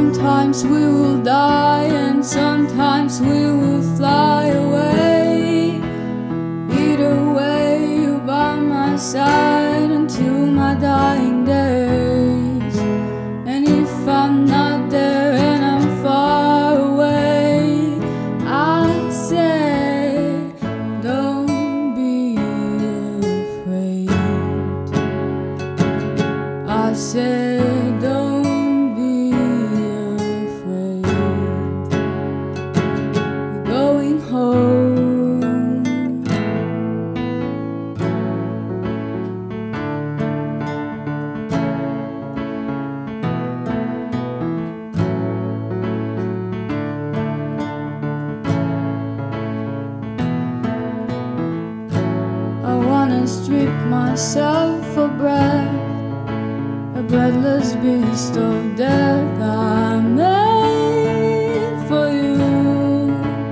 Sometimes we will die and sometimes we will fly away. Either way, you're by my side until my dying days. And if I'm not there and I'm far away, I say, don't be afraid. I say, don't be afraid. You're going home. I wanna strip myself of breath, a breathless beast of death. I'm made for you,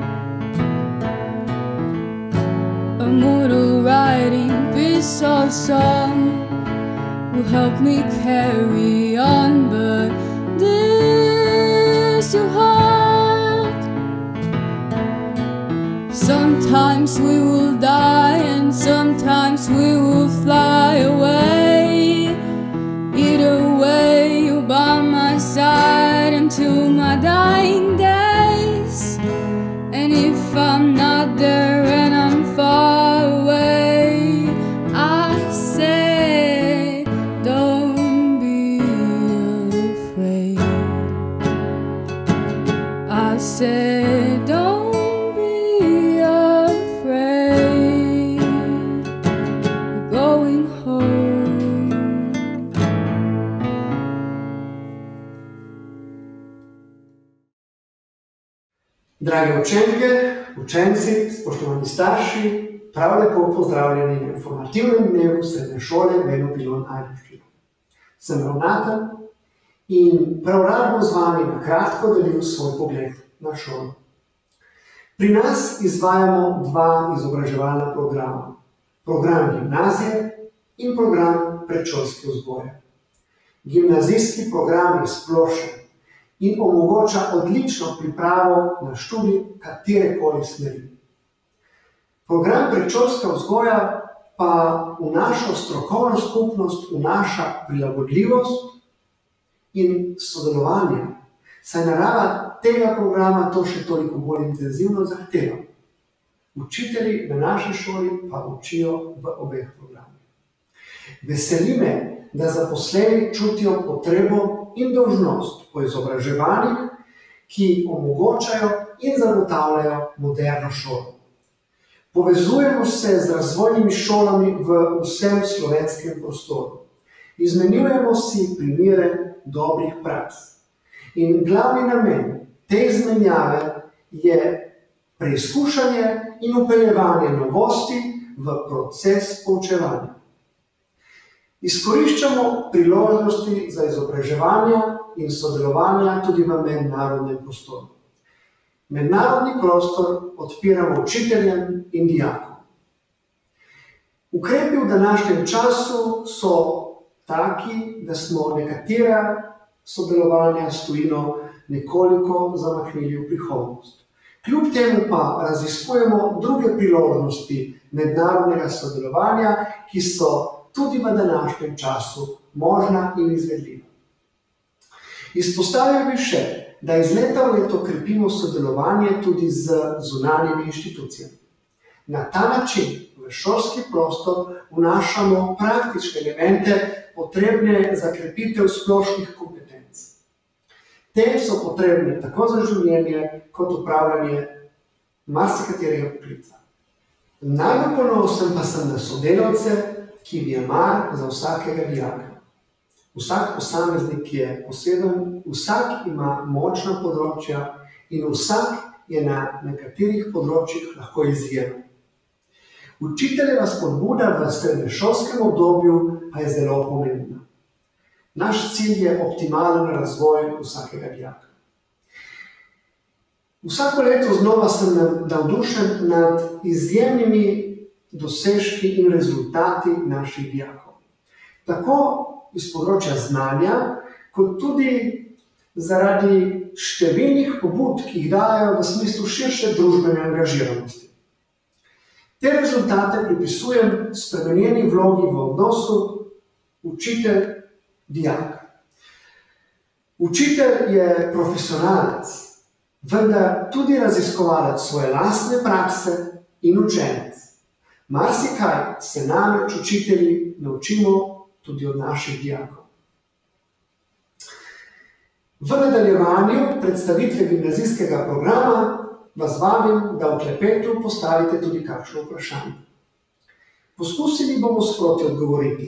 a mortal writing piece of song will help me carry on, but this too hard. Sometimes we will die and sometimes we will fly away. Either way, you're by my side until my dying days. And if I'm not there and I'm far away, I say, don't be afraid. I say, don't be afraid. We're going home. Drage učenke, učenci, spoštovani starši, prav lepo pozdravljeni na informativnem dnevu srednje šole Beno Pilon Ajdovščina. Sem ravnatelj in prav rad bom z vami na kratko delil svoj pogled na šolo. Pri nas izvajamo dva izobraževalna programa. Program gimnazije in program predšolske vzgoje. Gimnazijski program je splošen in omogoča odlično pripravo na študij katerekoli smeri. Program predšolska vzgoja pa v našo strokovno skupnost vnaša prilagodljivost in sodelovanje, saj narava tega programa to še toliko bolj intenzivno zahteva. Učitelji na naši šoli pa učijo v obeh programih. Veseli me, da zaposleni čutijo potrebo in dolžnost po izobraževanjih, ki omogočajo in zagotavljajo moderno šolo. Povezujemo se z razvojnimi šolami v vsem slovenskem prostoru. Izmenjujemo si primere dobrih praks. In glavni namen te izmenjave je preizkušanje in vpeljevanje novosti v proces poučevanja. Izkoriščamo priložnosti za izobraževanje in sodelovanje tudi v mednarodnem prostoru. Mednarodni prostor odpiramo učiteljem in dijakom. Ukrepi v današnjem času so taki, da smo nekatera sodelovanja s tujino nekoliko zamaknili v prihodnost. Kljub temu pa raziskujemo druge priložnosti mednarodnega sodelovanja, ki so tudi v današnjem času možna in izvedljiva. Izpostavil bi še, da iz leta v leto krepimo sodelovanje tudi z zunanjimi inštitucijami. Na ta način v šolski prostor vnašamo praktične elemente, potrebne za krepitev splošnih kompetenc. Te so potrebne tako za življenje kot upravljanje marsikaterega poklica. Najbolj ponosen pa sem na sodelavce, ki jim je mar za vsakega dijaka. Vsak posameznik je poseben, vsak ima močna področja in vsak je na nekaterih področjih lahko izjemen. Učiteljeva spodbuda v srednješolskem obdobju pa je zelo pomembna. Naš cilj je optimalen razvoj vsakega dijaka. Vsako leto znova sem navdušen nad izjemnimi dosežki in rezultati naših dijakov. Tako iz področja znanja, kot tudi zaradi številnih pobud, ki jih dajo v smislu širše družbene angažiranosti. Te rezultate pripisujem spremenjeni vlogi v odnosu učitelj-dijak. Učitelj je profesionalec, vendar tudi raziskovalec svoje lastne prakse in učenec. Marsikaj se namreč učitelji naučimo tudi od naših dijakov. V nadaljevanju predstavitve gimnazijskega programa vas vabim, da v klepetu postavite tudi kakšno vprašanje. Poskusili bomo sproti odgovoriti.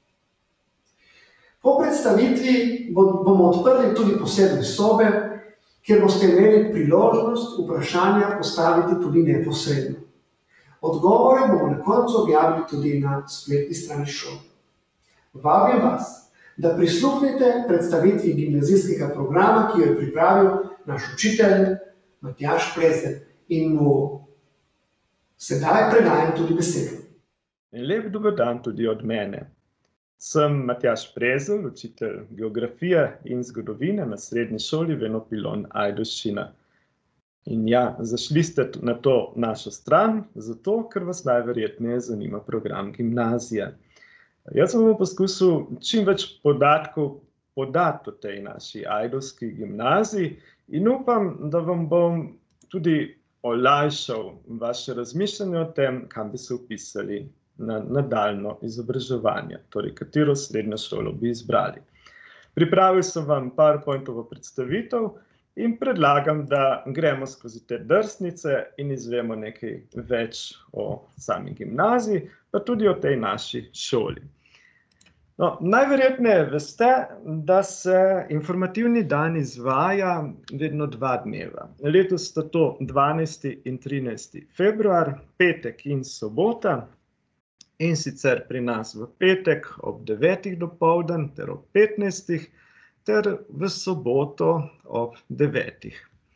Po predstavitvi bomo odprli tudi posebne sobe, kjer boste imeli priložnost vprašanja postaviti tudi neposredno. Odgovore bomo na koncu objavili tudi na spletni strani šole. Vabim vas, da prisluhnete predstavitvi gimnazijskega programa, ki jo je pripravil naš učitelj Matjaž Prezelj, in mu sedaj predajam tudi besedo. Lep dober dan tudi od mene. Sem Matjaž Prezelj, učitelj geografije in zgodovine na srednji šoli Veno Pilon Ajdovščina. In ja, zašli ste na to našo stran, zato ker vas najverjetneje zanima program gimnazije. Jaz bom poskusil čim več podatkov podati o tej naši ajdovski gimnaziji in upam, da vam bom tudi olajšal vaše razmišljanje o tem, kam bi se vpisali na nadaljnje izobraževanje, torej katero srednjo šolo bi izbrali. Pripravil sem vam PowerPointovo predstavitev in predlagam, da gremo skozi te drsnice in izvemo nekaj več o sami gimnaziji, pa tudi o tej naši šoli. No, najverjetneje veste, da se informativni dan izvaja vedno 2 dneva. Letos sta to 12. in 13. februar, petek in sobota, in sicer pri nas v petek ob 9. dopoldan ter ob 15. ter v soboto ob 9.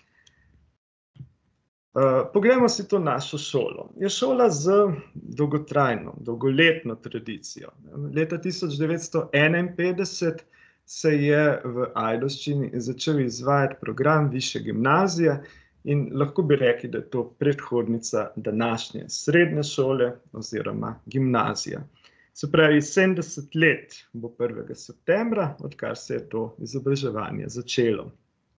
Poglejmo si to našo šolo. Je šola z dolgotrajno, dolgoletno tradicijo. Leta 1951 se je v Ajdovščini začel izvajati program višje gimnazije in lahko bi rekli, da je to predhodnica današnje srednje šole oziroma gimnazije. Se pravi, 70 let bo 1. septembra, odkar se je to izobraževanje začelo.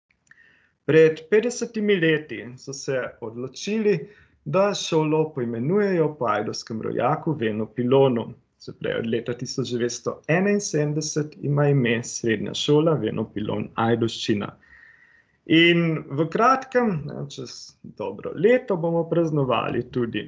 Pred 50 leti so se odločili, da šolo poimenujejo po ajdovskem rojaku Venu Pilonu. Se pravi, od leta 1971 ima ime srednja šola Veno Pilon Ajdovščina. In v kratkem, čez dobro leto, bomo praznovali tudi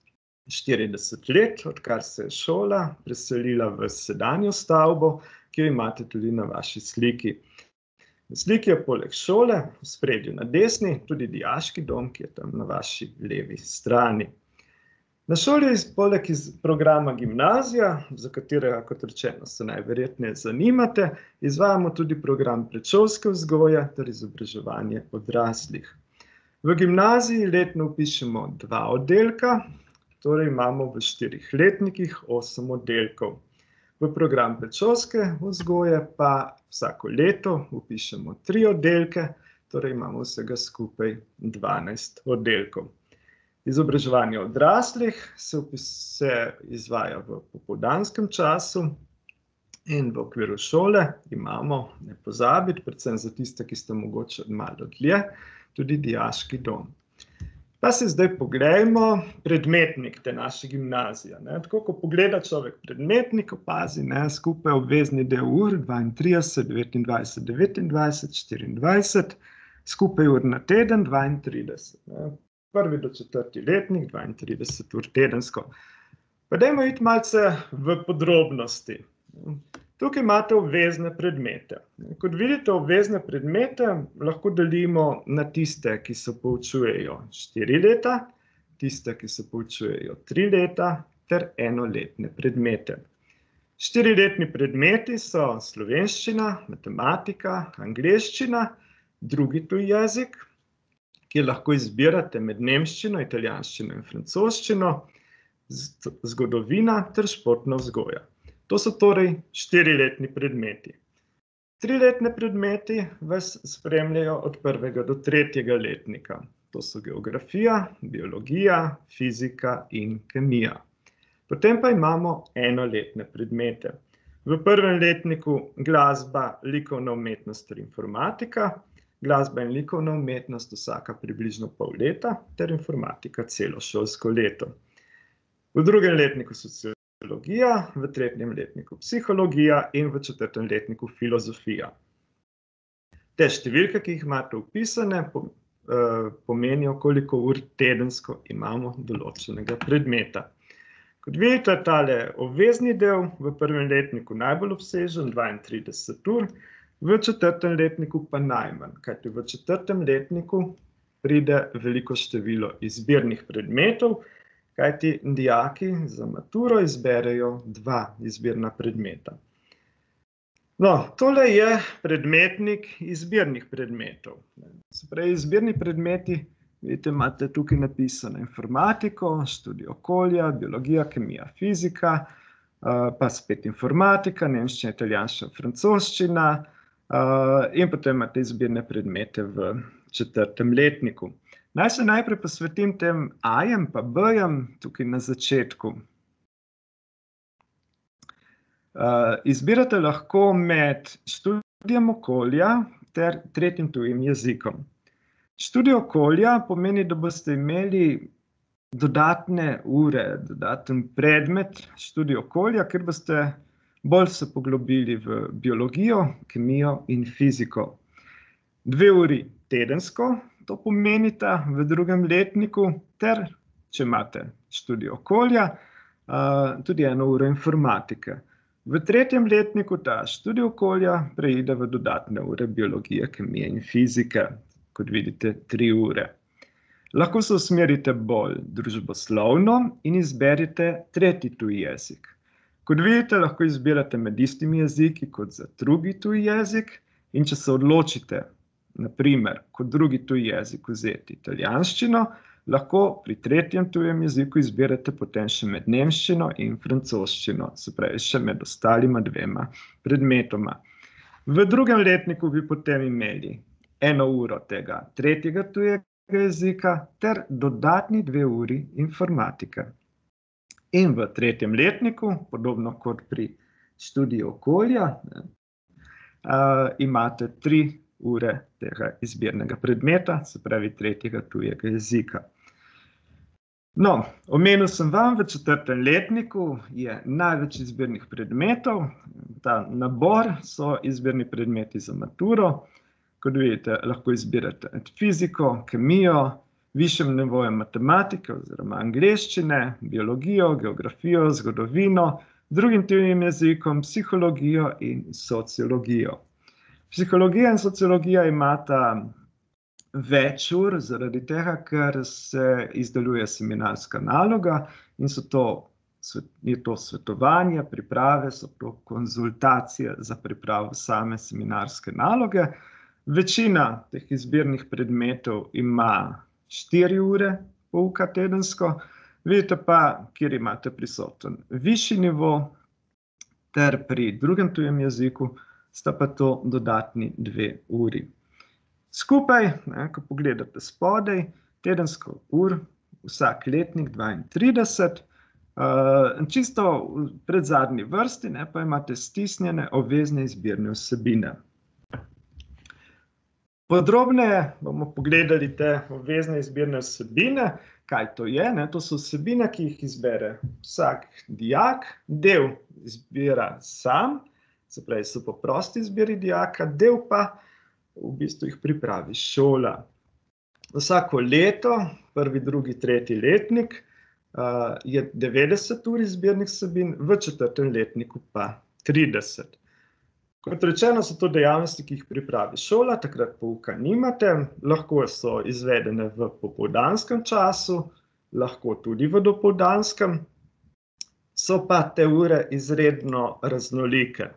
40 let, odkar se je šola preselila v sedanjo stavbo, ki jo imate tudi na vaši sliki. Na sliki je poleg šole, v spredju na desni, tudi dijaški dom, ki je tam na vaši levi strani. Na šoli poleg programa gimnazija, za katerega, kot rečeno, se najverjetneje zanimate, izvajamo tudi program predšolske vzgoje ter izobraževanje odraslih. V gimnaziji letno vpišemo 2 oddelka, torej imamo v 4 letnikih 8 oddelkov. V program predšolske vzgoje pa vsako leto vpišemo 3 oddelke, torej imamo vsega skupaj 12 oddelkov. Izobraževanje odraslih se izvaja v popoldanskem času in v okviru šole imamo, ne pozabiti, predvsem za tiste, ki ste mogoče malo dlje, tudi dijaški dom. Pa si zdaj poglejmo predmetnik te naše gimnazije. Tako, ko pogleda človek predmetnik, opazi, skupaj obvezni del ur 32, 29, 29, 24, skupaj ur na teden 32. 1. do 4. letnik 32 ur tedensko. Pa dajmo iti malce v podrobnosti. Tukaj imate obvezne predmete. Kot vidite, obvezne predmete lahko delimo na tiste, ki se poučujejo 4 leta, tiste, ki se poučujejo 3 leta, ter enoletne predmete. 4-letni predmeti so slovenščina, matematika, angleščina, drugi tuj jezik, ki lahko izbirate med nemščino, italijanščino in francoščino, zgodovina ter športna vzgoja. To so torej 4-letni predmeti. Triletni predmeti vas spremljajo od 1. do 3. letnika. To so geografija, biologija, fizika in kemija. Potem pa imamo enoletne predmete. V 1. letniku glasba, likovna umetnost ter informatika, glasba in likovna umetnost vsaka približno pol leta ter informatika celo šolsko leto. V 2. letniku sociologija, v 3. letniku psihologija in v 4. letniku filozofija. Te številke, ki jih imate vpisane, pomenijo, koliko ur tedensko imamo določenega predmeta. Kot vidite, tale obvezni del v 1. letniku najbolj obsežen, 32 ur, v 4. letniku pa najmanj, kajti v 4. letniku pride veliko število izbirnih predmetov, kajti dijaki za maturo izberejo 2 izbirna predmeta. No, tole je predmetnik izbirnih predmetov. Se pravi, izbirni predmeti, vidite, imate tukaj napisano informatiko, študij okolja, biologija, kemija, fizika, pa spet informatika, nemščina, italijanščina, francoščina, in potem imate izbirne predmete v 4. letniku. Naj se najprej posvetim tem A-jem pa B-jem tukaj na začetku. Izbirate lahko med študijem okolja ter 3. tujim jezikom. Študij okolja pomeni, da boste imeli dodatne ure, dodaten predmet študij okolja, ker boste bolj se poglobili v biologijo, kemijo in fiziko. 2 uri tedensko, to pomenita v 2. letniku, ter, če imate študij okolja, tudi 1 uro informatike. V 3. letniku ta študij okolja preide v dodatne ure biologije, kemije in fizike. Kot vidite, 3 ure. Lahko se usmerite bolj družboslovno in izberite 3. tuji jezik. Kot vidite, lahko izbirate med istimi jeziki kot za 2. tuji jezik in če se odločite, naprimer, kot 2. tuji jezik vzeti italijanščino, lahko pri 3. tujem jeziku izbirate potem še med nemščino in francoščino, se pravi še med ostalima 2 predmetoma. V 2. letniku bi potem imeli 1 uro tega 3. tujega jezika ter dodatni 2 uri informatike. In v 3. letniku, podobno kot pri študiju okolja, imate 3 ure tega izbirnega predmeta, se pravi 3. tujega jezika. No, omenil sem vam, v 4. letniku je največ izbirnih predmetov. Ta nabor so izbirni predmeti za maturo. Kot vidite, lahko izbirate fiziko, kemijo, višjem nivoju matematike oziroma angleščine, biologijo, geografijo, zgodovino, 2. tujim jezikom, psihologijo in sociologijo. Psihologija in sociologija imata več ur, zaradi tega, ker se izdeluje seminarska naloga in je to svetovanje, priprave, so to konzultacije za pripravo same seminarske naloge. Večina teh izbirnih predmetov ima 4 ure pouka tedensko, vidite pa, kjer imate prisoten višji nivo, ter pri 2. tujem jeziku sta pa to dodatni 2 uri. Skupaj, ko pogledate spodaj, tedensko ur, vsak letnik 32, čisto v predzadnji vrsti pa imate stisnjene obvezne izbirne vsebine. Podrobneje bomo pogledali te obvezne izbirne vsebine, kaj to je. To so vsebine, ki jih izbere vsak dijak, del izbira sam, se pravi, so po prosti izbiri dijaka, del pa v bistvu jih pripravi šola. Vsako leto, 1., 2., 3. letnik, je 90 ur izbirnih vsebin, v 4. letniku pa 30. Kot rečeno, so to dejavnosti, ki jih pripravi šola, takrat pouka nimate, lahko so izvedene v popoldanskem času, lahko tudi v dopoldanskem, so pa te ure izredno raznolike.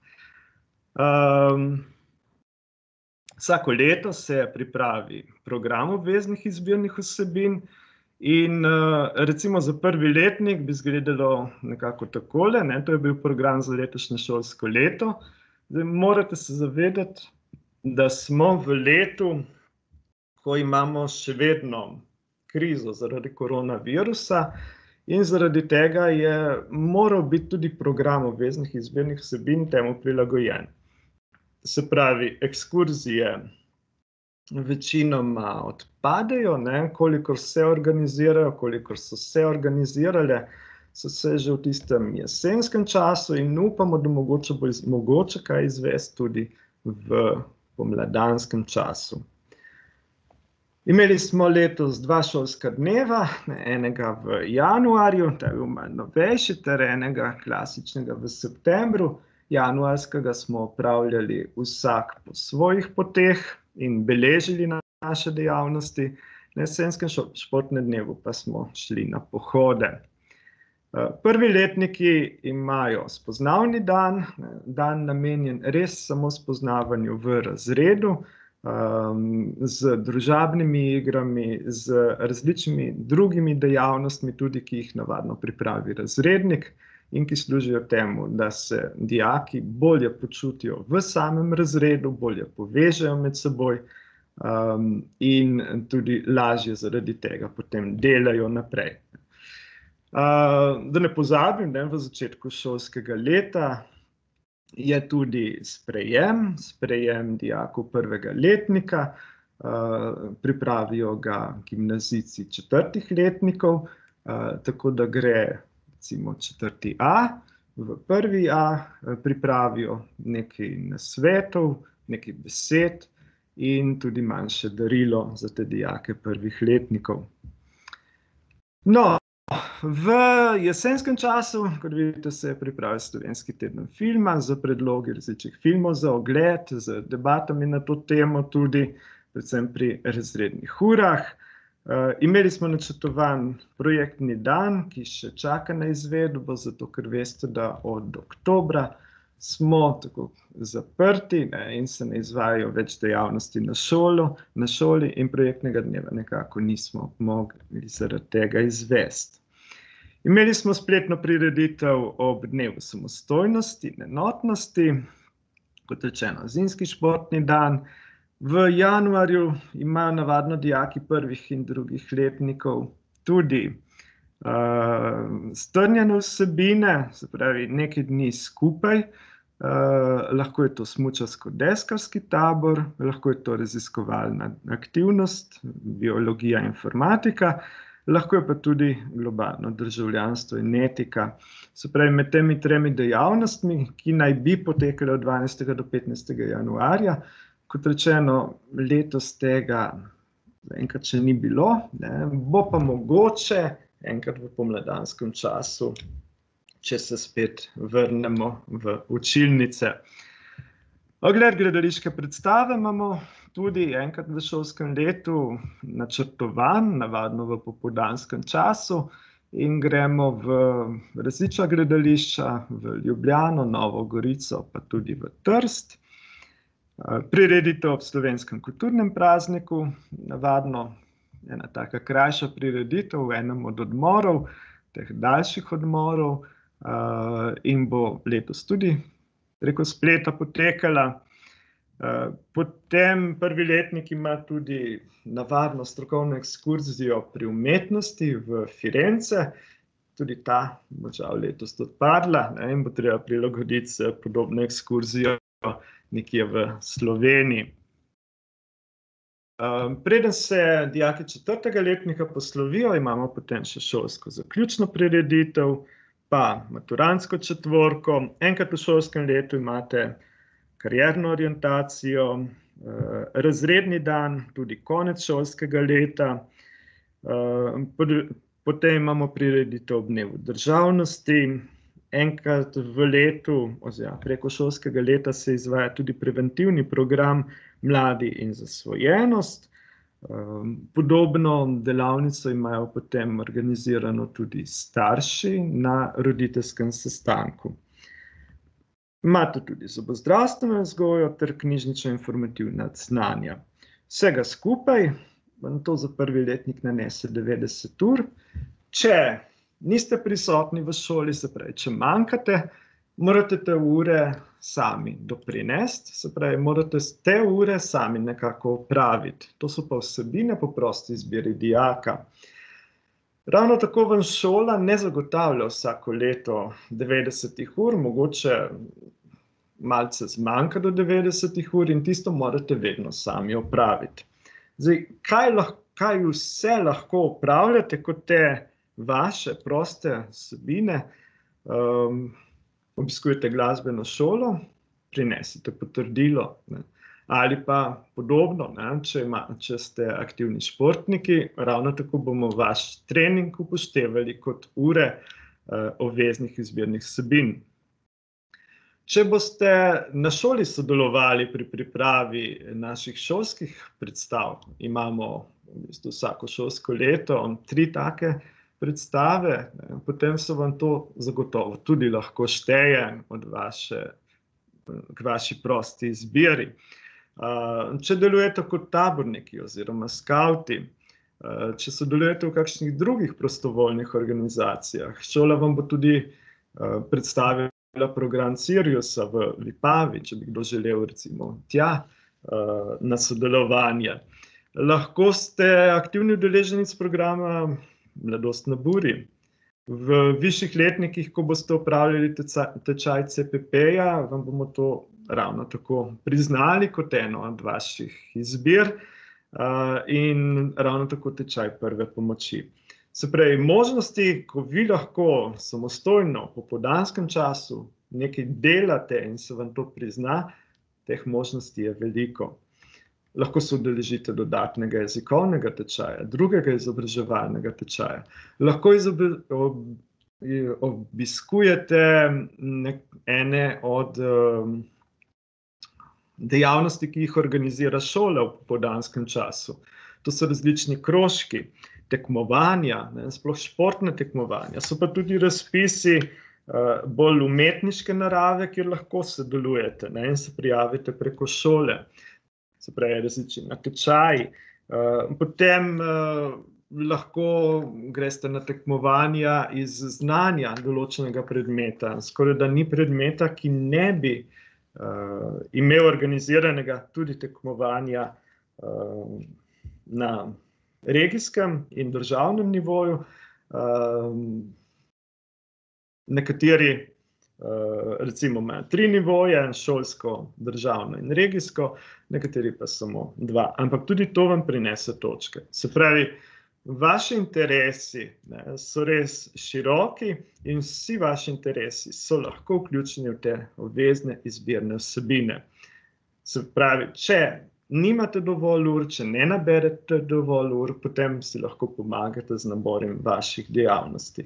Vsako leto se pripravi program obveznih izbirnih vsebin in recimo za 1. letnik bi izgledalo nekako takole, to je bil program za letošnje šolsko leto. Zdaj, morate se zavedati, da smo v letu, ko imamo še vedno krizo zaradi koronavirusa in zaradi tega je moral biti tudi program obveznih izbirnih vsebin temu prilagojen. Se pravi, ekskurzije večinoma odpadejo, kolikor se organizirajo, kolikor so se organizirale, so se že v tistem jesenskem času in upamo, da mogoče bo mogoče kaj izvesti tudi v pomladanskem času. Imeli smo letos 2 šolska dneva, enega v januarju, ta je bil malo novejši, ter enega klasičnega v septembru. Januarskega smo opravljali vsak po svojih poteh in beležili naše dejavnosti, na jesenskem športnem dnevu pa smo šli na pohode. Prvi letniki imajo spoznavni dan, dan namenjen res samo spoznavanju v razredu, z družabnimi igrami, z različnimi drugimi dejavnostmi, tudi ki jih navadno pripravi razrednik in ki služijo temu, da se dijaki bolje počutijo v samem razredu, bolje povežejo med seboj in tudi lažje zaradi tega potem delajo naprej. Da ne pozabim, v začetku šolskega leta je tudi sprejem dijakov prvega letnika, pripravijo ga gimnazijci 4. letnikov, tako da gre recimo 4. A v 1. A, pripravijo nekaj nasvetov, nekaj besed in tudi manjše darilo za te dijake prvih letnikov. No, v jesenskem času, kot vidite, se je pripravil Slovenski teden filma z predlogi različnih filmov za ogled, z debatami na to temo tudi, predvsem pri razrednih urah. Imeli smo načrtovan projektni dan, ki še čaka na izvedbo, zato ker veste, da od oktobra smo tako zaprti in se ne izvajajo več dejavnosti na šoli in projektnega dneva nekako nismo mogli zaradi tega izvesti. Imeli smo spletno prireditev ob dnevu samostojnosti in enotnosti, kot rečeno, zimski športni dan. V januarju imajo navadno dijaki prvih in drugih letnikov tudi strnjene vsebine, se pravi nekaj dni skupaj. Lahko je to smučarsko-deskarski tabor, lahko je to raziskovalna aktivnost, biologija, informatika, lahko je pa tudi globalno državljanstvo in etika. Se pravi, med temi 3 dejavnostmi, ki naj bi potekale od 12. do 15. januarja, kot rečeno, letos tega enkrat še ni bilo, bo pa mogoče enkrat v pomladanskem času, če se spet vrnemo v učilnice. Ogled gledališke predstave imamo tudi enkrat v šolskem letu načrtovan, navadno v popoldanskem času, in gremo v različna gledališča, v Ljubljano, Novo Gorico, pa tudi v Trst. Prireditev ob slovenskem kulturnem prazniku, navadno ena taka krajša prireditev v enem od odmorov, teh daljših odmorov, in bo letos tudi preko spleta potekala. Potem prvi letnik ima tudi navadno strokovno ekskurzijo pri umetnosti v Firence, tudi ta bo žal letos odpadla in bo treba prilagoditi podobno ekskurzijo nekje v Sloveniji. Preden se dijaki 4. letnika poslovijo, imamo potem še šolsko zaključno prireditev, pa maturantsko četvorko. Enkrat v šolskem letu imate karierno orientacijo, razredni dan, tudi konec šolskega leta. Potem imamo prireditev ob dnevu državnosti. Enkrat v letu, oziroma preko šolskega leta, se izvaja tudi preventivni program Mladi in zasvojenost. Podobno delavnico imajo potem organizirano tudi starši na roditeljskem sestanku. Imate tudi zobozdravstveno vzgojo ter knjižnično-informativna znanja. Vsega skupaj vam to za prvi letnik nanese 90 ur. Če niste prisotni v šoli, se pravi, če manjkate, morate te ure sami doprinesti, se pravi, morate te ure sami nekako opraviti. To so pa vsebine po prosti izbiri dijaka. Ravno tako vam šola ne zagotavlja vsako leto 90 ur, mogoče malce zmanjka do 90 ur in tisto morate vedno sami opraviti. Zdaj, kaj vse lahko opravljate kot te vaše proste vsebine? Obiskujete glasbeno šolo, prinesite potrdilo, ne. Ali pa podobno, ne, če ste aktivni športniki, ravno tako bomo vaš trening upoštevali kot ure obveznih izbirnih vsebin. Če boste na šoli sodelovali pri pripravi naših šolskih predstav, imamo v bistvu vsako šolsko leto 3 take predstave, ne, potem se vam to zagotovo tudi lahko šteje k vaši prosti izbiri. Če delujete kot taborniki oziroma skavti, če sodelujete v kakšnih drugih prostovoljnih organizacijah, šola vam bo tudi predstavila program Siriusa v Vipavi, če bi kdo želel recimo tja na sodelovanje. Lahko ste aktivni udeleženec programa Mladost na buri. V višjih letnikih, ko boste opravljali tečaj CPP-ja, vam bomo to ravno tako priznali kot eno od vaših izbir in ravno tako tečaj prve pomoči. Se pravi, možnosti, ko vi lahko samostojno po popoldanskem času nekaj delate in se vam to prizna, teh možnosti je veliko. Lahko se udeležite dodatnega jezikovnega tečaja, drugega izobraževalnega tečaja. Lahko obiskujete ene od dejavnosti, ki jih organizira šola v popoldanskem času. To so različni krožki, tekmovanja, ne, sploh športne tekmovanja. So pa tudi razpisi bolj umetniške narave, kjer lahko sodelujete, ne, in se prijavite preko šole. Se pravi, različni natečaji. Potem lahko greste na tekmovanja iz znanja določenega predmeta. Skoraj da ni predmeta, ki ne bi imel organiziranega tudi tekmovanja na regijskem in državnem nivoju. Nekateri recimo imajo 3 nivoje, šolsko, državno in regijsko, nekateri pa samo 2. Ampak tudi to vam prinese točke. Se pravi, vaši interesi, ne, so res široki in vsi vaši interesi so lahko vključeni v te obvezne izbirne vsebine. Se pravi, če nimate dovolj ur, če ne naberete dovolj ur, potem si lahko pomagate z naborom vaših dejavnosti.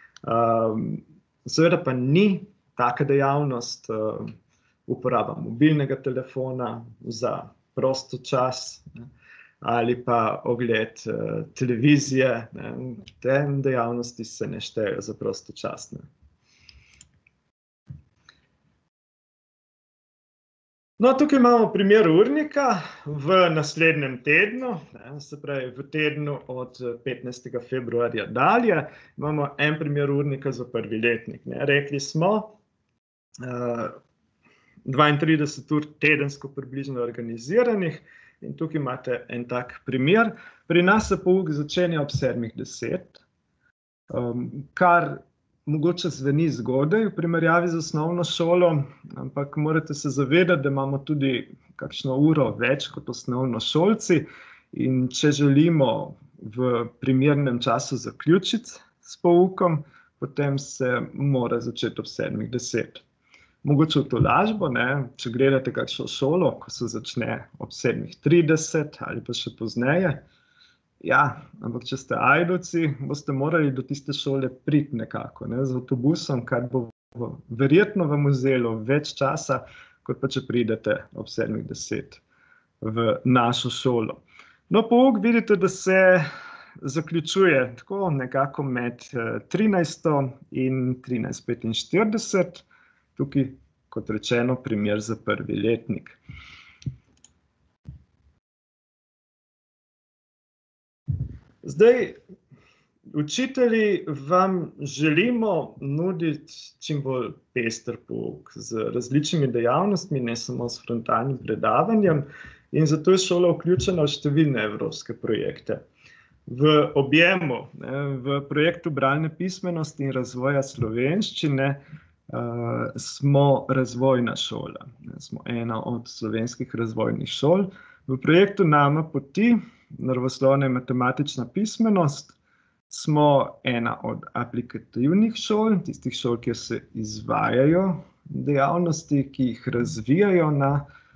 Seveda pa ni taka dejavnost uporaba mobilnega telefona za prosto čas, ne, ali pa ogled televizije, ne. Te dejavnosti se ne štejejo za prostočasne. No, tukaj imamo primer urnika v naslednjem tednu, ne, se pravi v tednu od 15. februarja dalje, imamo en primer urnika za prvi letnik, ne. Rekli smo, 32 ur tedensko približno organiziranih in tukaj imate en tak primer. Pri nas se pouk začenja ob 7:10, kar mogoče zveni zgodaj v primerjavi z osnovno šolo, ampak morate se zavedati, da imamo tudi kakšno uro več kot osnovnošolci in če želimo v primernem času zaključiti s poukom, potem se mora začeti ob 7:10. Mogoče v tolažbo, ne, če gledate kakšno šolo, ko se začne ob 7:30 ali pa še pozneje. Ja, ampak če ste ajdovci, boste morali do tiste šole priti nekako, ne, z avtobusom, kar bo verjetno vam vzelo več časa, kot pa če pridete ob 7:10 v našo šolo. No, pouk vidite, da se zaključuje tako nekako med 13. in 13:45. Tukaj, kot rečeno, primer za prvi letnik. Zdaj, Učitelji vam želimo nuditi čim bolj pester pouk z različnimi dejavnostmi, ne samo s frontalnim predavanjem, in zato je šola vključena v številne evropske projekte. V objemu, v projektu bralne pismenosti in razvoja slovenščine smo razvojna šola. Smo ena od slovenskih razvojnih šol. V projektu Nama poti, naravoslovna in matematična pismenost, smo ena od aplikativnih šol, tistih šol, kjer se izvajajo dejavnosti, ki jih razvijajo na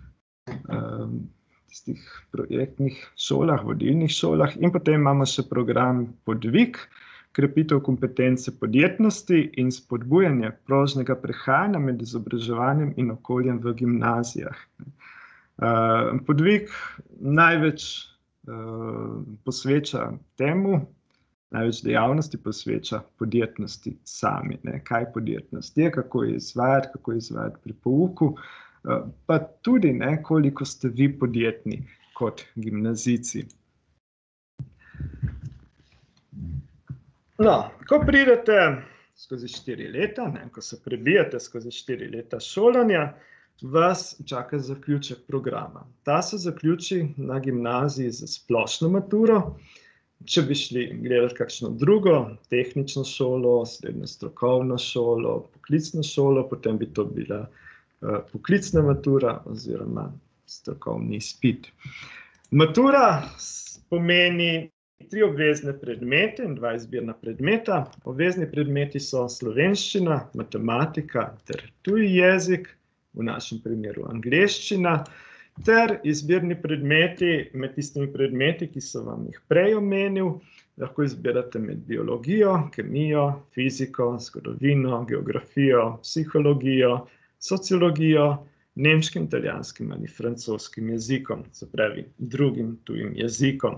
tistih projektnih šolah, vodilnih šolah, in potem imamo še program Podvig, krepitev kompetence podjetnosti in spodbujanje prožnega prehajanja med izobraževanjem in okoljem v gimnazijah. Podvig največ posveča temu, največ dejavnosti posveča podjetnosti sami. Kaj podjetnost je, kako jo izvajati pri pouku, pa tudi koliko ste vi podjetni kot gimnazijci. No, ko pridete skozi 4 leta, ko se prebijete skozi 4 leta šolanja, vas čaka zaključek programa. Ta se zaključi na gimnaziji za splošno maturo. Če bi šli gledati kakšno drugo, tehnično šolo, srednjo strokovno šolo, poklicno šolo, potem bi to bila poklicna matura oziroma strokovni izpit. Matura pomeni 3 obvezne predmete in 2 izbirna predmeta. Obvezni predmeti so slovenščina, matematika ter tuji jezik, v našem primeru angleščina, ter izbirni predmeti med tistimi predmeti, ki so vam jih prej omenil. Lahko izbirate med biologijo, kemijo, fiziko, zgodovino, geografijo, psihologijo, sociologijo, nemškim, italijanskim ali francoskim jezikom, se pravi drugim tujim jezikom.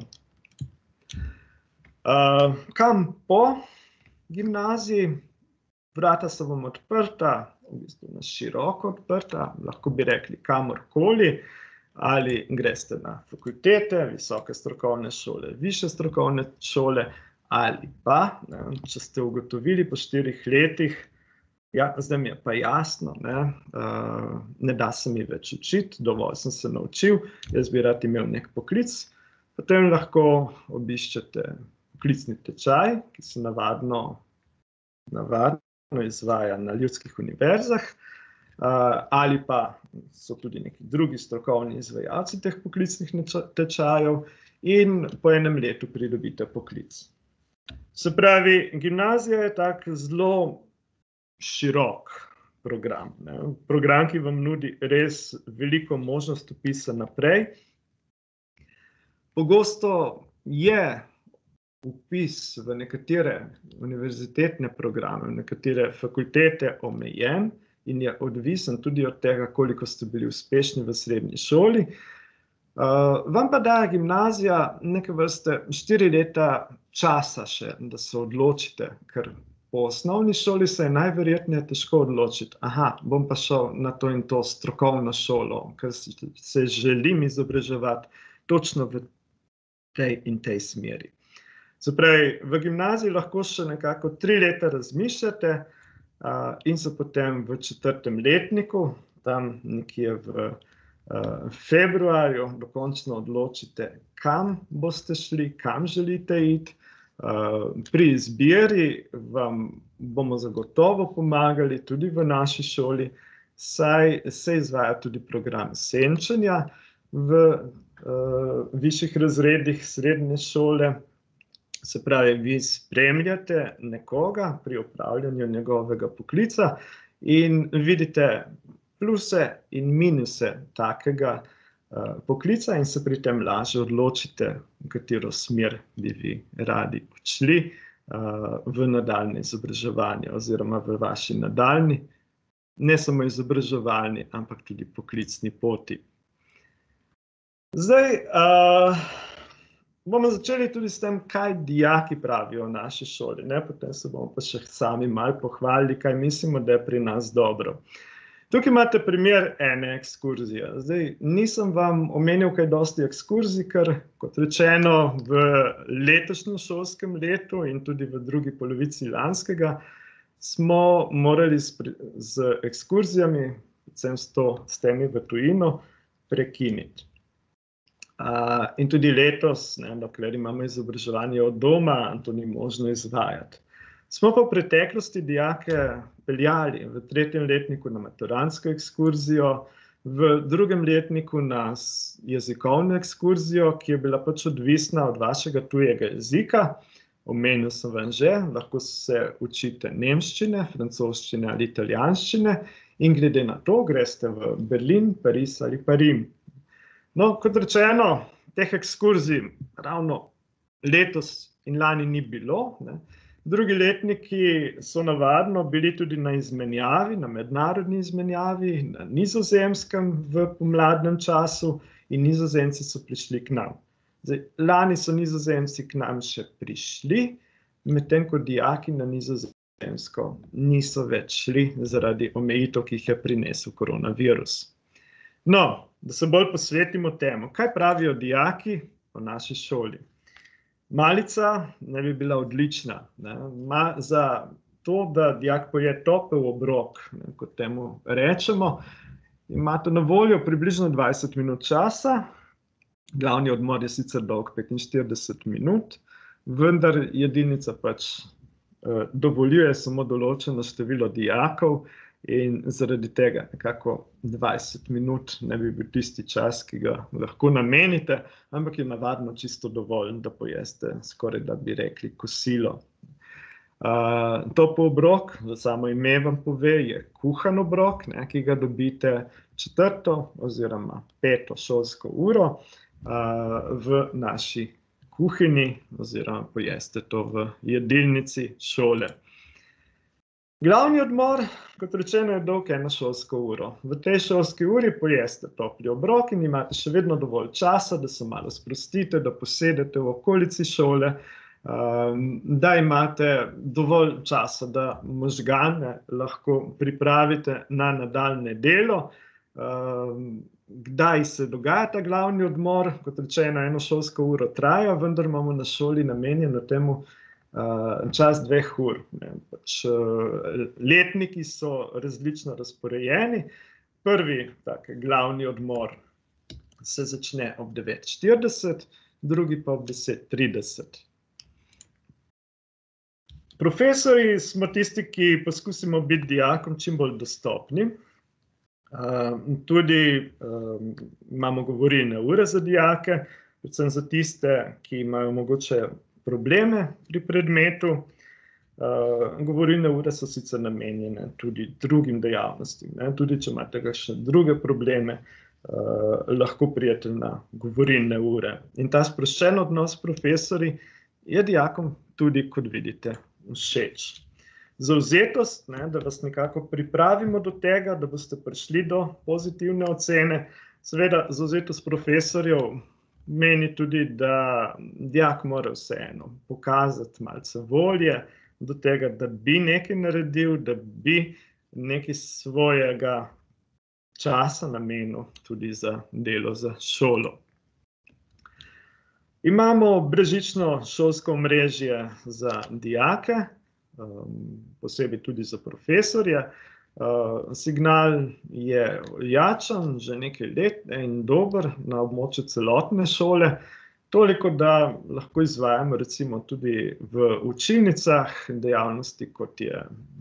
Kam po gimnaziji? Vrata so vam odprta, v bistvu na široko odprta, lahko bi rekli kamorkoli, ali greste na fakultete, visoke strokovne šole, višje strokovne šole, ali pa, če ste ugotovili po 4 letih, ja, zdaj mi je pa jasno, ne da se mi več učiti, dovolj sem se naučil, jaz bi rad imel nek poklic, potem lahko obiščete poklicni tečaj, ki se navadno izvaja na ljudskih univerzah, ali pa so tudi neki drugi strokovni izvajalci teh poklicnih tečajev in po 1 letu pridobite poklic. Se pravi, gimnazija je tak zelo širok program. Program, ki vam nudi res veliko možnost vpisa naprej. Pogosto je vpis v nekatere univerzitetne programe, v nekatere fakultete omejen in je odvisen tudi od tega, koliko ste bili uspešni v srednji šoli. Vam pa daje gimnazija neke vrste 4 leta časa še, da se odločite, ker po osnovni šoli se je najverjetneje težko odločiti. Bom pa šel na to in to strokovno šolo, ker se želim izobraževati točno v tej in tej smeri. Se pravi, v gimnaziji lahko še nekako 3 leta razmišljate in se potem v 4. letniku, tam nekje v februarju, dokončno odločite, kam boste šli, kam želite iti. Pri izbiri vam bomo zagotovo pomagali tudi v naši šoli, saj se izvaja tudi program senčenja v višjih razredih srednje šole. Se pravi, vi spremljate nekoga pri opravljanju njegovega poklica in vidite pluse in minuse takega poklica in se pri tem lažje odločite, v katero smer bi vi radi odšli v nadaljnje izobraževanje oziroma v vaši nadaljnji, ne samo izobraževalni, ampak tudi poklicni poti. Zdaj, bomo začeli tudi s tem, kaj dijaki pravijo o naši šoli. Potem se bomo pa še sami malo pohvalili, kaj mislimo, da je pri nas dobro. Tukaj imate primer ene ekskurzije. Zdaj, nisem vam omenil kaj dosti ekskurzij, ker, kot rečeno, v letošnjem šolskem letu in tudi v drugi polovici lanskega smo morali z ekskurzijami, predvsem s temi v tujino, prekiniti. In tudi letos, dokler imamo izobraževanje od doma, to ni možno izvajati. Smo pa v preteklosti dijake peljali v 3. letniku na maturantsko ekskurzijo, v 2. letniku na jezikovno ekskurzijo, ki je bila pač odvisna od vašega tujega jezika. Omenil sem vam že, lahko se učite nemščine, francoščine ali italijanščine in glede na to greste v Berlin, Pariz ali pa Rim. No, kot rečeno, teh ekskurzij ravno letos in lani ni bilo, ne. Drugi letniki so navadno bili tudi na izmenjavi, na mednarodni izmenjavi, na Nizozemskem v pomladnem času in Nizozemci so prišli k nam. Zdaj, lani so Nizozemci k nam še prišli, medtem ko dijaki na Nizozemsko niso več šli zaradi omejitev, ki jih je prinesel koronavirus. No, da se bolj posvetimo temu, kaj pravijo dijaki o naši šoli. Malica ne bi bila odlična, ne. Za to, da dijak poje topel obrok, ne, kot temu rečemo, imate na voljo približno 20 minut časa, glavni odmor je sicer dolg 45 minut, vendar jedilnica pač dovoljuje samo določeno število dijakov in zaradi tega nekako 20 minut ne bi bil tisti čas, ki ga lahko namenite, ampak je navadno čisto dovolj, da pojeste skoraj, da bi rekli, kosilo. Topel obrok, samo ime vam pove, je kuhan obrok, ne, ki ga dobite 4. oziroma 5. šolsko uro v naši kuhinji oziroma pojeste to v jedilnici šole. Glavni odmor, kot rečeno, je dolg 1 šolsko uro. V tej šolski uri pojeste topli obrok in imate še vedno dovolj časa, da se malo sprostite, da posedete v okolici šole, da imate dovolj časa, da možgane lahko pripravite na nadaljnje delo. Kdaj se dogaja ta glavni odmor? Kot rečeno, 1 šolsko uro traja, vendar imamo na šoli namenjeno temu čas 2 ur. Pač, letniki so različno razporejeni. Prvi tak glavni odmor se začne ob 9:40, drugi pa ob 10:30. Profesorji smo tisti, ki poskusimo biti dijakom čim bolj dostopni. Tudi imamo govorilne ure za dijake, predvsem za tiste, ki imajo mogoče probleme pri predmetu. Govorilne ure so sicer namenjene tudi drugim dejavnostim, ne. Tudi če imate kakšne druge probleme, lahko pridete na govorilne ure. In ta sproščen odnos s profesorji je dijakom tudi, kot vidite, všeč. Zavzetost, ne, da vas nekako pripravimo do tega, da boste prišli do pozitivne ocene. Seveda, zavzetost profesorjev meni tudi, da dijak mora vseeno pokazati malce volje do tega, da bi nekaj naredil, da bi nekaj svojega časa namenil tudi za delo za šolo. Imamo brezžično šolsko omrežje za dijake, posebej tudi za profesorje. Signal je ojačan že nekaj let in dober na območju celotne šole, toliko, da lahko izvajamo recimo tudi v učilnicah dejavnosti, kot je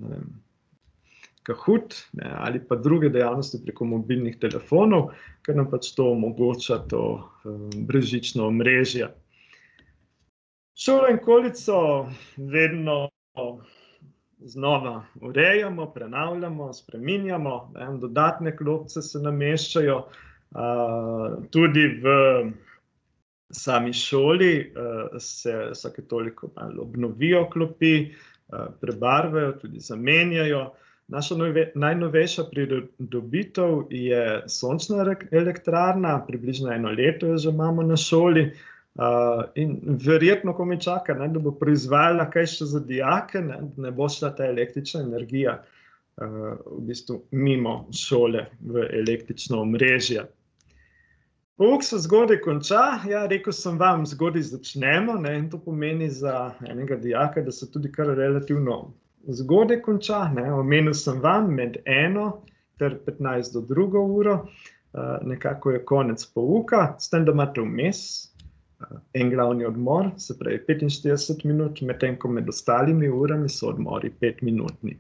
Kahoot, ne, ali pa druge dejavnosti preko mobilnih telefonov, ker nam pač to omogoča to brezžično omrežje. Šolo in okolico vedno znova urejamo, prenavljamo, spreminjamo, ne, dodatne klopce se nameščajo, tudi v sami šoli se vsake toliko malo obnovijo klopi, prebarvajo, tudi zamenjajo. Naša najnovejša pridobitev je sončna elektrarna, približno 1 leto jo že imamo na šoli. In verjetno, ko me čaka, ne, da bo proizvajala kaj še za dijake, ne bo šla ta električna energija v bistvu mimo šole v električno omrežje. Pouk se zgodaj konča, ja, rekel sem vam, zgodaj začnemo, ne, in to pomeni za enega dijaka, da se tudi kar relativno zgodaj konča, ne. Omenil sem vam med 1 ter 15 do 2 uro, nekako je konec pouka, s tem, da imate vmes en glavni odmor, se pravi 45 minut, medtem ko med ostalimi urami so odmori 5-minutni.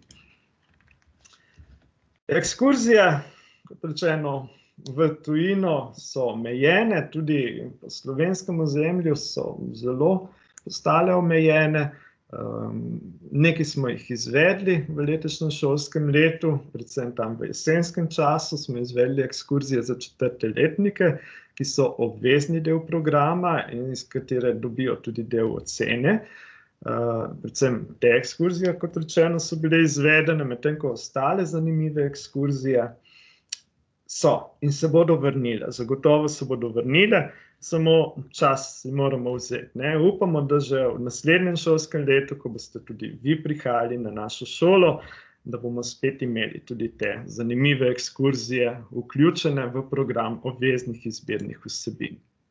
Ekskurzije, kot rečeno, v tujino so omejene, tudi po slovenskem ozemlju so zelo postale omejene. Nekaj smo jih izvedli v letošnjem šolskem letu, predvsem tam v jesenskem času smo izvedli ekskurzije za 4. letnike, ki so obvezni del programa in iz katere dobijo tudi del ocene. Predvsem te ekskurzije, kot rečeno, so bile izvedene, medtem ko ostale zanimive ekskurzije so in se bodo vrnile, zagotovo se bodo vrnile, samo čas si moramo vzeti, ne. Upamo, da že v naslednjem šolskem letu, ko boste tudi vi prihajali na našo šolo, da bomo spet imeli tudi te zanimive ekskurzije vključene v program obveznih izbirnih vsebin.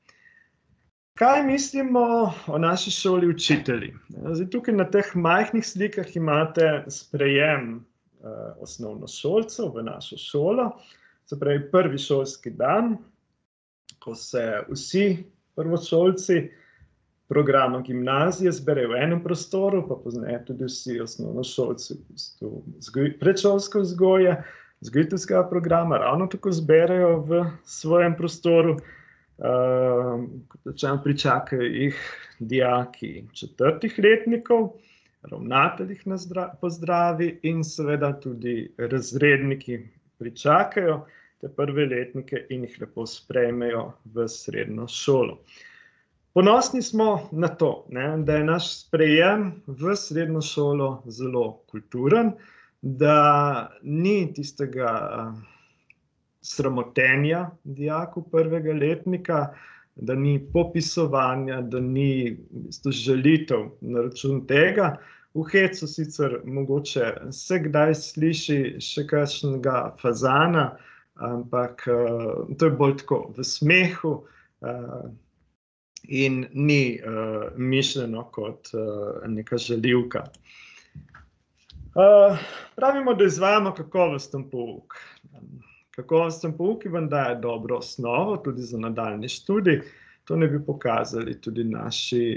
Kaj mislimo o naši šoli učitelji? Zdaj, tukaj na teh majhnih slikah imate sprejem osnovnošolcev v našo šolo. Se pravi, prvi šolski dan, ko se vsi prvošolci programa gimnazije zberejo v enem prostoru, pa pozneje tudi vsi osnovnošolci predšolske vzgoje, vzgojiteljskega programa ravno tako zberejo v svojem prostoru. Kot rečeno, pričakajo jih dijaki 4. letnikov, ravnatelj jih pozdravi in seveda tudi razredniki pričakajo te prve letnike in jih lepo sprejmejo v srednjo šolo. Ponosni smo na to, ne, da je naš sprejem v srednjo šolo zelo kulturen, da ni tistega sramotenja dijakov 1. letnika, da ni popisovanja, da ni v bistvu žalitev na račun tega. V hecu sicer mogoče se kdaj sliši še kakšnega fazana, ampak to je bolj tako v smehu in ni mišljeno kot neka žaljivka. Pravimo, da izvajamo kakovosten pouk. Kakovosten pouk vam daje dobro osnovo tudi za nadaljnji študij. To naj bi pokazali tudi naši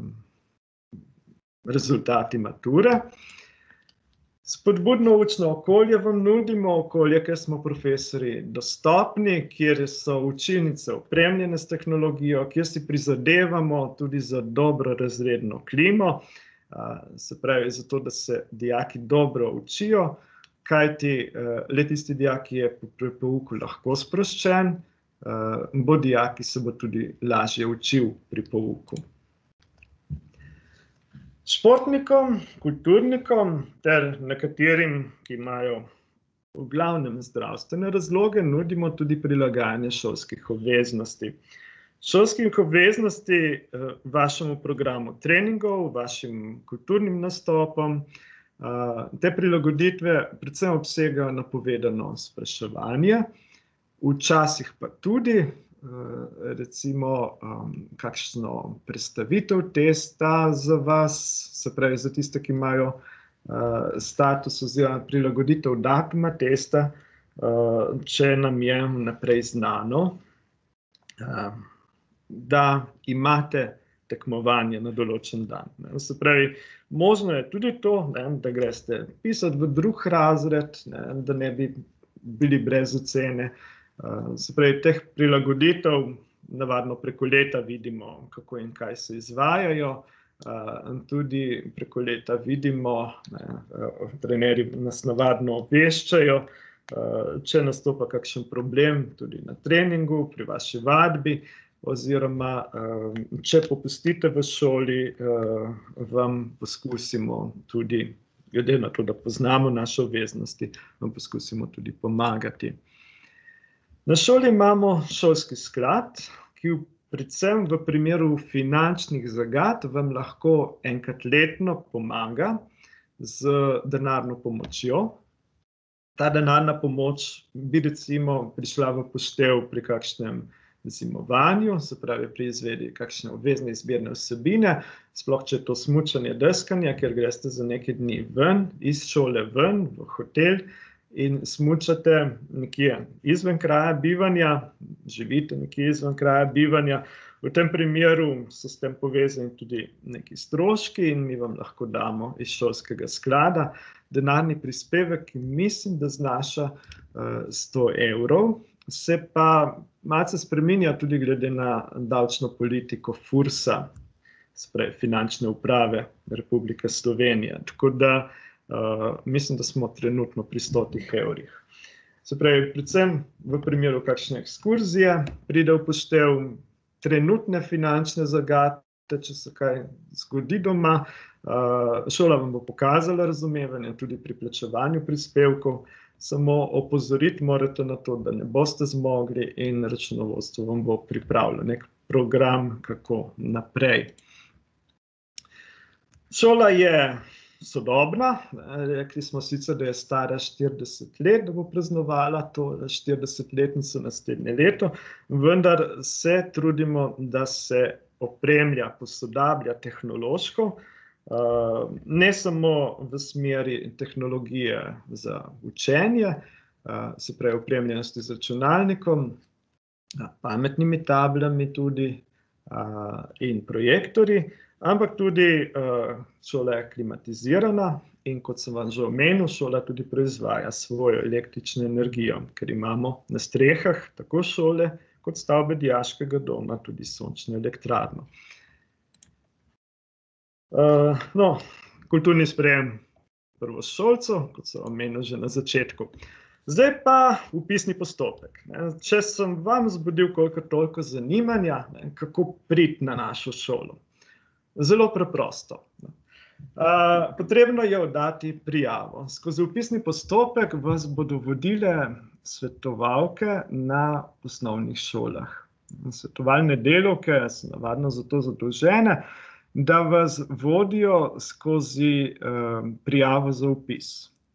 rezultati mature. Spodbudno učno okolje vam nudimo, okolje, kjer smo profesorji dostopni, kjer so učilnice opremljene s tehnologijo, kjer si prizadevamo tudi za dobro razredno klimo, se pravi zato, da se dijaki dobro učijo, kajti le tisti dijak, ki je pri pouku lahko sproščen, bo dijak, ki se bo tudi lažje učil pri pouku. Športnikom, kulturnikom ter nekaterim, ki imajo v glavnem zdravstvene razloge, nudimo tudi prilagajanje šolskih obveznosti. Šolskih obveznosti vašemu programu treningov, vašim kulturnim nastopom. Te prilagoditve predvsem obsegajo napovedano spraševanje, včasih pa tudi recimo kakšno predstavitev testa za vas, se pravi za tiste, ki imajo status oziroma prilagoditev datuma testa, če nam je vnaprej znano, da imate tekmovanje na določen dan. Se pravi, možno je tudi to, da greste pisati v drug razred, da ne bi bili brez ocene. Se pravi, teh prilagoditev navadno preko leta vidimo, kako in kaj se izvajajo. Tudi preko leta vidimo, trenerji nas navadno obveščajo, če nastopa kakšen problem tudi na treningu, pri vaši vadbi, oziroma če popustite v šoli, vam poskusimo tudi, glede na to, da poznamo naše obveznosti, vam poskusimo tudi pomagati. Na šoli imamo šolski sklad, ki predvsem v primeru finančnih zagat vam lahko enkrat letno pomaga z denarno pomočjo. ta denarna pomoč bi recimo prišla v poštev pri kakšnem zimovanju, se pravi pri izvedbi kakšne obvezne izbirne vsebine, sploh če je to smučanje, deskanje, ker greste za nekaj dni ven, iz šole ven, v hotel in smučate nekje izven kraja bivanja, živite nekje izven kraja bivanja. V tem primeru so s tem povezani tudi neki stroški in mi vam lahko damo iz šolskega sklada denarni prispevek, ki mislim, da znaša 100 evrov. Se pa malce spreminja tudi glede na davčno politiko FURS-a, se pravi Finančne uprave Republike Slovenije. Tako da mislim, da smo trenutno pri 100 evrih. Se pravi, predvsem v primeru kakšne ekskurzije pride v poštev trenutne finančne zagate, če se kaj zgodi doma. Šola vam bo pokazala razumevanje tudi pri plačevanju prispevkov, samo opozoriti morate na to, da ne boste zmogli in računovodstvo vam bo pripravilo nek program, kako naprej. Šola je sodobna, rekli smo sicer, da je stara 40 let, da bo praznovala to 40-letnico naslednje leto, vendar se trudimo, da se opremlja, posodablja tehnološko, ne samo v smeri tehnologije za učenje, se pravi opremljenosti z računalnikom, pametnimi tablami tudi in projektorji, ampak tudi šola je klimatizirana in kot sem vam že omenil, šola tudi proizvaja svojo električno energijo, ker imamo na strehah tako šole kot stavbe dijaškega doma tudi sončno elektrarno. Kulturni sprejem prvošolcev, kot sem omenil že na začetku. Zdaj pa vpisni postopek. Če sem vam zbudil koliko toliko zanimanja, kako priti na našo šolo. Zelo preprosto. Potrebno je oddati prijavo. Skozi vpisni postopek vas bodo vodile svetovalke na osnovnih šolah. Svetovalne delavke so navadno za to zadolžene, da vas vodijo skozi prijavo za vpis.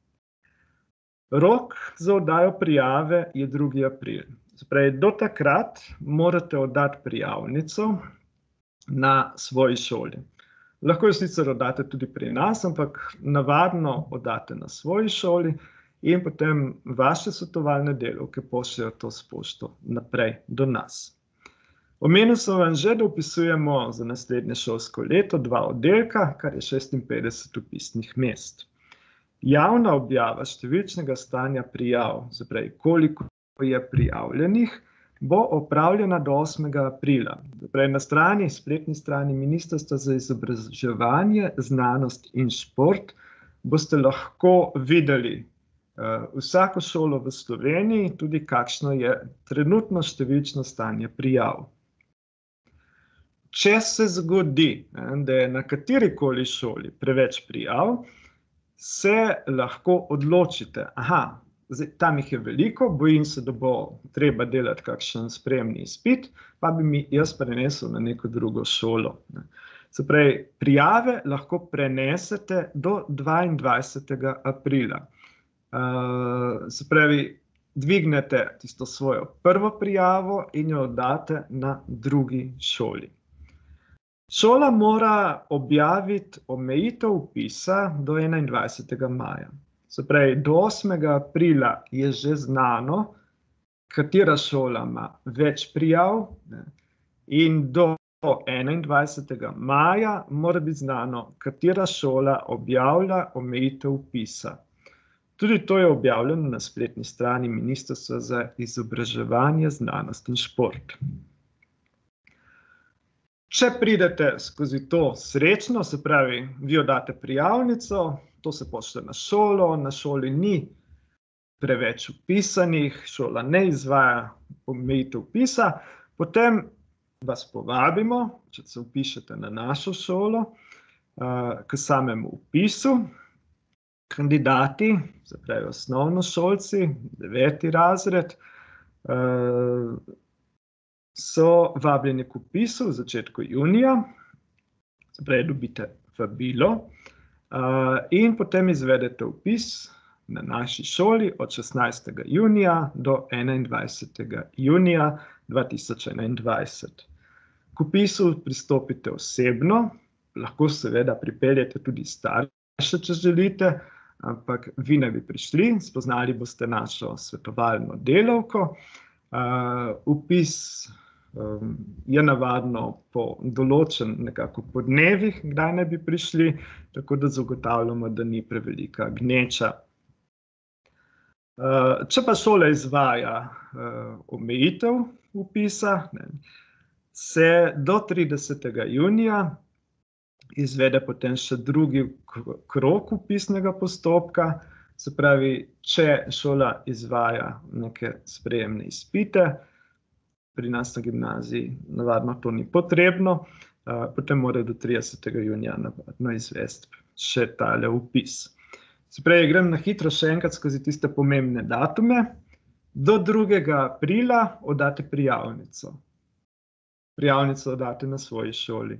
Rok za oddajo prijave je 2. april. Se pravi, do takrat morate oddati prijavnico na svoji šoli. Lahko jo sicer oddate tudi pri nas, ampak navadno oddate na svoji šoli in potem vaše svetovalne delavke pošljejo to s pošto naprej do nas. Omenil sem vam že, da vpisujemo za naslednje šolsko leto 2 oddelka, kar je 56 vpisnih mest. Javna objava številčnega stanja prijav, se pravi, koliko je prijavljenih, bo opravljena do 8. aprila. Na spletni strani Ministrstva za izobraževanje, znanost in šport boste lahko videli vsako šolo v Sloveniji, tudi kakšno je trenutno številčno stanje prijav. Če se zgodi, da je na katerikoli šoli preveč prijav, se lahko odločite, tam jih je veliko, bojim se, da bo treba delati kakšen sprejemni izpit, pa bi mi jaz prenesel na neko drugo šolo. Se pravi, prijave lahko prenesete do 22. aprila. Se pravi, dvignete tisto svojo prvo prijavo in jo oddate na drugi šoli. Šola mora objaviti omejitev vpisa do 21. maja. Se pravi, do 8. aprila je že znano, katera šola ima več prijav, in do 21. maja mora biti znano, katera šola objavlja omejitev vpisa. Tudi to je objavljeno na spletni strani Ministrstva za izobraževanje, znanost in šport. Če pridete skozi to srečno, se pravi, vi oddate prijavnico, to se pošlje na šolo, na šoli ni preveč vpisanih, šola ne izvaja omejitev vpisa, potem vas povabimo, če se vpišete na našo šolo, k samemu vpisu. Kandidati, se pravi osnovnošolci, 9. razred, so vabljeni k vpisu v začetku junija, se pravi, dobite vabilo in potem izvedete vpis na naši šoli od 16. junija do 21. junija 2021. K vpisu pristopite osebno, lahko seveda pripeljete tudi starše, če želite, ampak vi ne bi prišli, spoznali boste našo svetovalno delavko. Vpis je navadno določen nekako po dnevih, kdaj ne bi prišli, tako da zagotavljamo, da ni prevelika gneča. Če pa šola izvaja omejitev vpisa, se do 30. junija izvede potem še drugi krog vpisnega postopka, se pravi, če šola izvaja neke sprejemne izpite, pri nas na gimnaziji navadno to ni potrebno, potem mora do 30. junija navadno izvesti še tale vpis. Se pravi, grem na hitro še enkrat skozi tiste pomembne datume. Do 2. aprila oddate prijavnico. Prijavnico oddate na svoji šoli.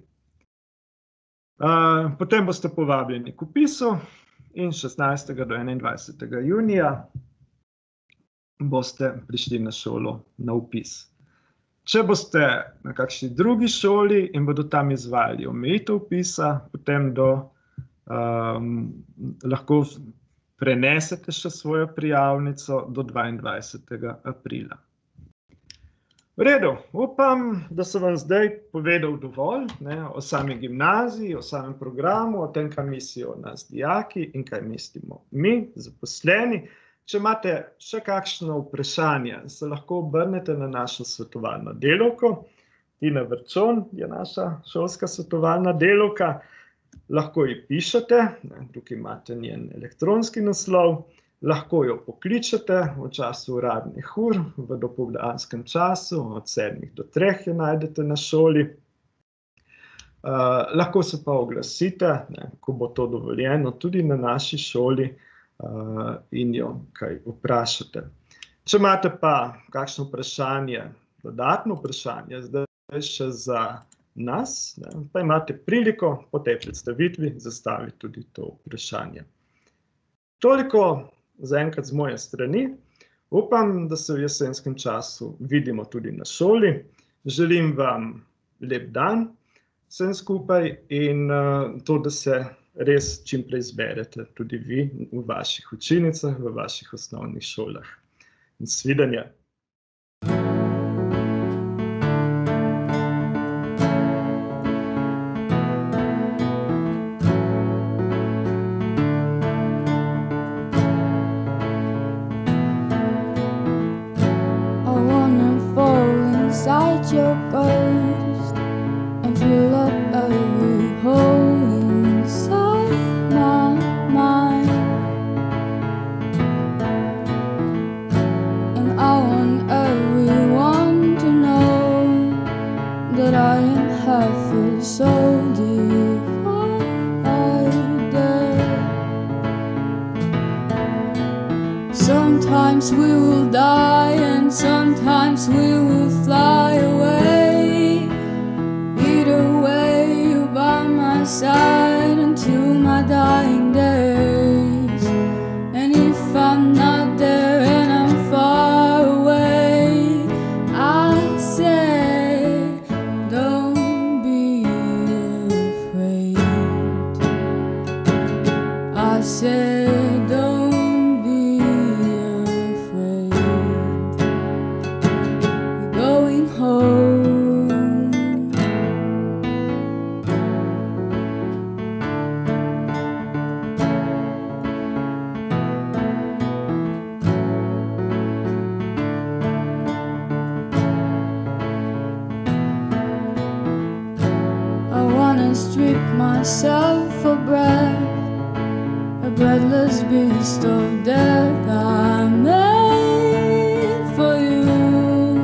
Potem boste povabljeni k vpisu in 16. do 21. junija boste prišli na šolo na vpis. Če boste na kakšni drugi šoli in bodo tam izvajali omejitev vpisa, potem lahko prenesete še svojo prijavnico do 22. aprila. V redu, upam, da sem vam zdaj povedal dovolj o sami gimnaziji, o samem programu, o tem, kaj mislijo o nas dijaki in kaj mislimo mi, zaposleni. Če imate še kakšno vprašanje, se lahko obrnete na našo svetovalno delavko. Tina Vrčon je naša šolska svetovalna delavka. Lahko ji pišete, tukaj imate njen elektronski naslov, lahko jo pokličete v času uradnih ur, v dopoldanskem času, od 7 do 3 jo najdete na šoli. Lahko se pa oglasite, ko bo to dovoljeno, tudi na naši šoli in jo kaj vprašate. Če imate pa kakšno vprašanje, dodatno vprašanje, zdaj še za nas, pa imate priliko po tej predstavitvi zastaviti tudi to vprašanje. Toliko zaenkrat z moje strani. Upam, da se v jesenskem času vidimo tudi na šoli. Želim vam lep dan vsem skupaj in to, da se res čim prej zberete tudi vi v vaših učilnicah, v vaših osnovnih šolah. Nasvidenje. Your ghost and fill up every hole inside my mind, and I want everyone to know that I am half a soul divided. Sometimes we will die and sometimes we will fly away. Either way, you're by my side until my dying days. And if I'm not there and I'm far away, I say, don't be afraid. I say, don't be afraid. We're going home. I wanna strip myself of breath, a breathless beast of death I made for you.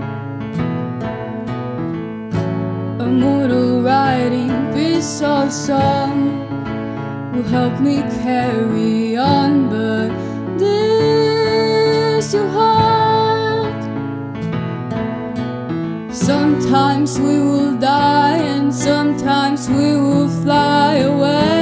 A mortal writing piece of song will help me carry on, but this your heart. Sometimes we will die and sometimes we will fly away.